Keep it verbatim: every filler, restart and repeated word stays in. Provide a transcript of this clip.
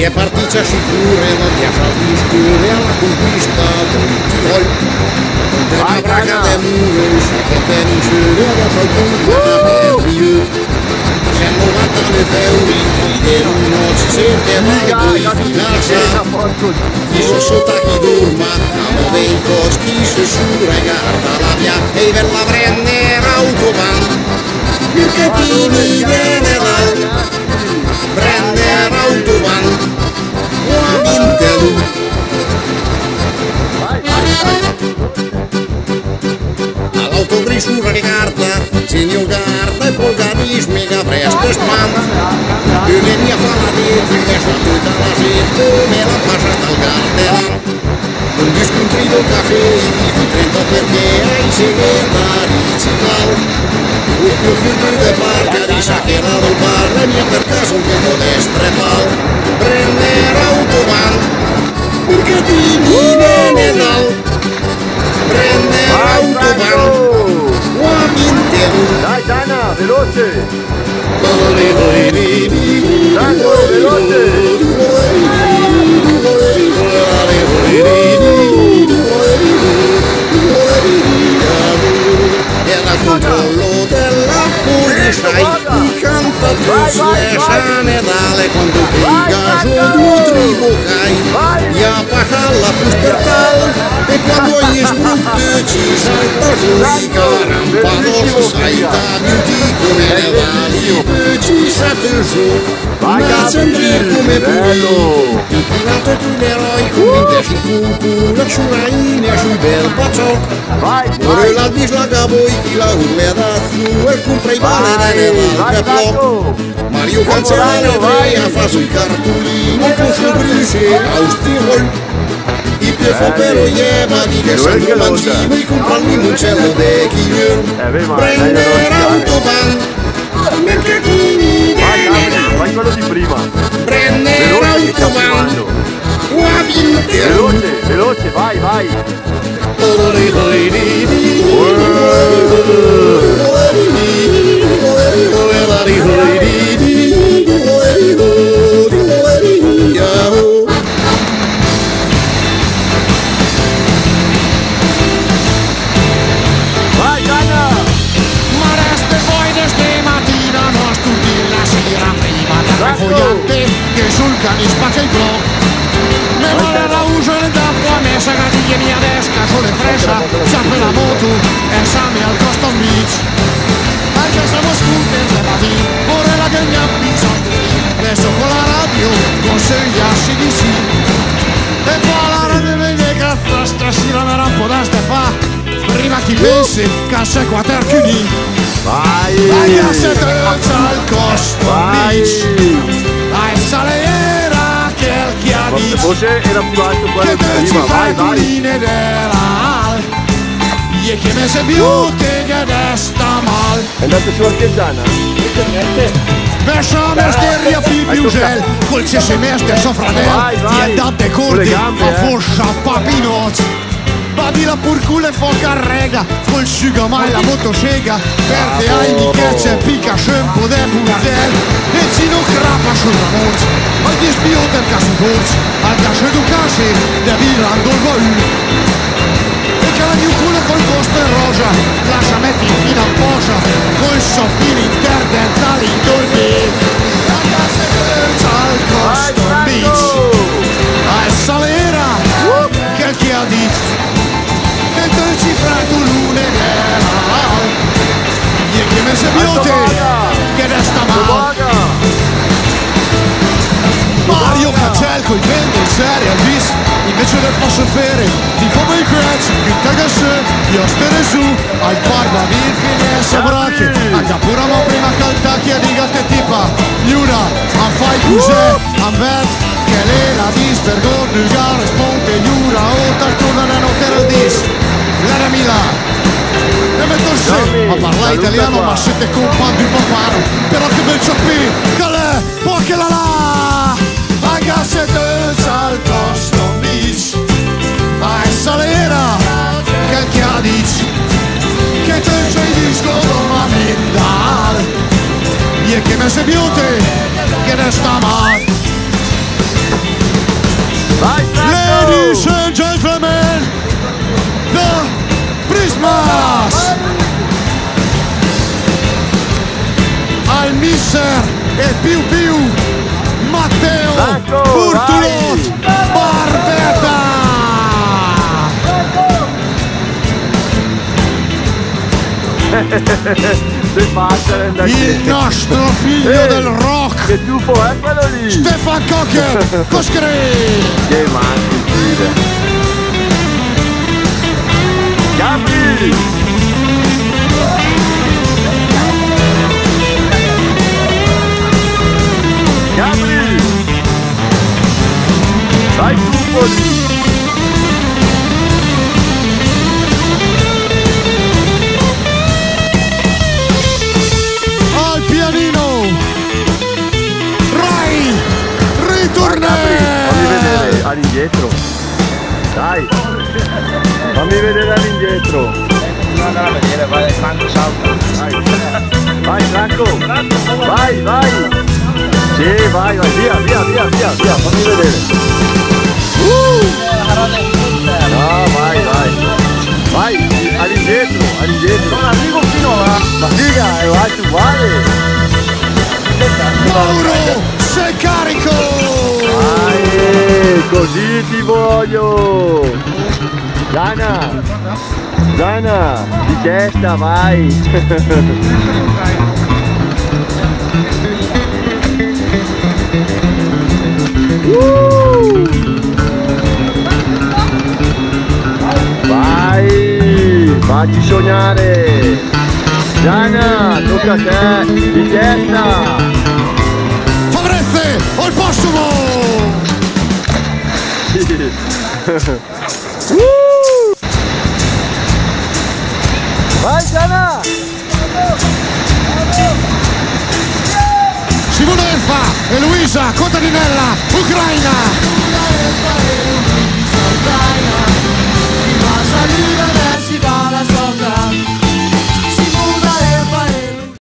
è partita sicura e non viaja al discure alla conquista del Tirol. Con una braga de muros che tenisce e adesso al punto per Rio. centonovanta euro in uno ci sente mai di finanza. Chi so sotto chi dorma, amo dei costi se su regarda la via e per la prendere autobahn. Mercatini Veneval, prendere autobahn. All'autogrisura ricarda, segno carta e polgarismi che fresca spanta. Io le mia fala dietro, mi sono tutta la sette, me l'ha passata al gardelan. Un discontrito caffè, i trenta perché ai segretari ciclao. Il più figlio di barca di saccherato il bar, la mia per caso un po' destra e pal. Prendere autobahn, mercatini Veneval, prendere autobahn, uomini intero. Dai Dana, veloce! Dai, veloce! Era il controllo della polizia, i cantatori le sane dalle quando piga su due tribocai, ia pacalla pustertal e quando gli sbrutte ci salta su i carampados saita beauty come le vali ci sate su una sempre come poi infilato tu l'eroi come in tesi cucu la ciuraina sul bel bacio ora la dislaga poi chi la urle da su e compra i vale nelle valpe Mario Canzone Andrea fa sui cartolini con sul brise austirol i piefo però lleva di che sanno mangivo e compra il limoncello de chiglier prendere autobahn mercatini Vai quello di prima! prendere autobahn Veloce, veloce, vai, vai! Vai, Dana! Ma reste poi de ste mattina non studi la sera prima da fogliante che sul canispa c'è il blog me vale la uso e da qua messa gatiglia mia desca sulle fresa sempre la moto e sami al Custom Beach anche siamo scute per la vita vorrei la che mi ha bisogno adesso con la radio consiglia C D C e poi la radio vede che fra stasera mi era un po' da stefa prima chi pensi cassa e quattro chiudi Vai! vai a setterza al Custom Beach a salera che il chiavi Forse era più alto quello che di ci prima, vai, vai! frattuline della e che me se biute che desta mal È andato su anche Dana? Versa mesteria fi piusel col C S mester sofranel Vai, vai. ti è date Con cordi le gambe, a eh. foscia papinoz Badi la purcule foca rega col suga mai la motosega perde ai di che c'è pica scempo de burdel e ci non crapa sulla morsa ma gli spiota il caso forse al casce du casce de virando il baul e che la mio culo col posto in rosa lascia metti fino a posa col soffini interdentali in dolby la casa è percia al Custom Beach a salera che il chi ha detto che te ci fra tu lune e che me se biote che resta male Mario Cancel coi vende in serie a bis invece del posso fare di fome i cracks in tagasse io stere su al barba di finesse bracche a capura ma prima caltacchia di gatte tipa Luna a fai cos'è a ver che le la dis per gornugare sponte Luna o tartuna no che il dis la Mila e metto se a parlare italiano ma siete compagni di paparo però che bel ciappi che le può che la la a gasse al Custom Beach a salera che il chiadic che te c'è il disco ma mindal e che me se biute che resta mal Nasser e più più Matteo Franco, Burtulot Barbetta. Se passa Il nostro figlio Ehi, del rock, che tuffo è quello lì? Stefan Cocker Coscri. Che manchi stile. Gabri! Gabri! Vai tuffo lì! Al pianino Rai ritorna. Fammi vedere all'indietro. Dai. Fammi vedere all'indietro. Non andare a vedere, vai, Franco salta. Vai. Vai Franco. Vai, vai. Sì, vai, vai, via, via, via, via, via. Fammi vedere. Uh. No, vai, vai. Vai, all'indietro, all'indietro. Non arrivo fino là. Ma figa, è alto uguale. Mauro, sei carico. Vai, così ti voglio. Gianna, Gianna, di testa, vai. uh. Vai, facci sognare. Gianna, tocca a te, di testa. Favrezze, al prossimo. uh. Vai Gianna! Simonetta e Luisa Contadinella, Ucraina.